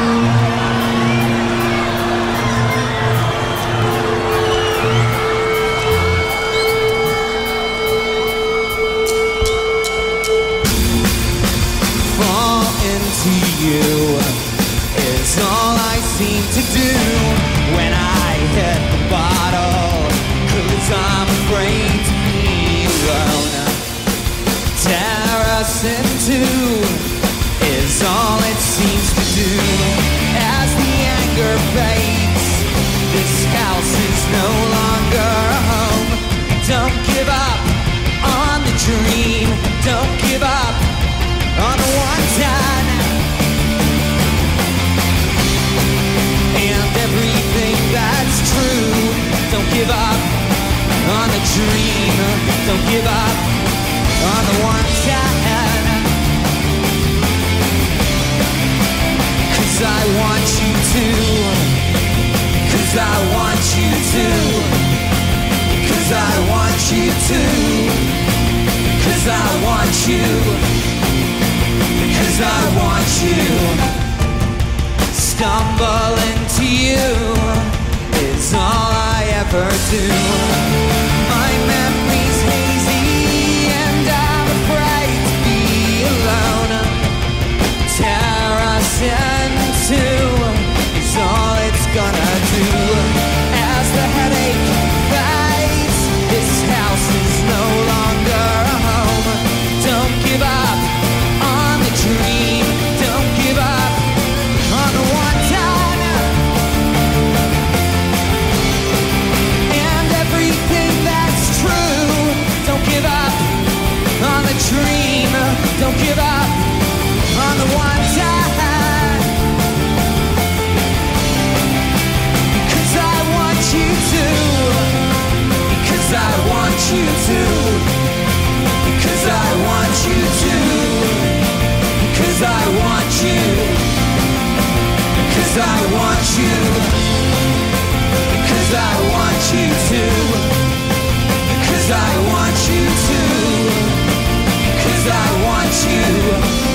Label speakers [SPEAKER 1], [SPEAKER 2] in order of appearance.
[SPEAKER 1] You is all I seem to do when I hit the bottle, 'cause I'm afraid to be alone. Tear us in two is all it seems to do. As the anger fades, this house is no longer a home. Don't give up on the dream, don't give up on the one time. Everything that's true, don't give up on the dream, don't give up on the one time. 'Cause I want you to, 'cause I want you to, 'cause I want you to, 'cause I want you, 'cause I want you. Stumble into you is all I ever do. My memory's hazy and I'm afraid to be alone. Tear us in two is all it's gonna do. As the headache fades, this house is no longer a home. Don't give up on the dream, don't give up on the one time. And everything that's true, don't give up on the dream, don't give up on the one time. Because I want you to, because I want you to, because I want you to, because I want you, because I want you, because I want you to, because I want you to, because I want you.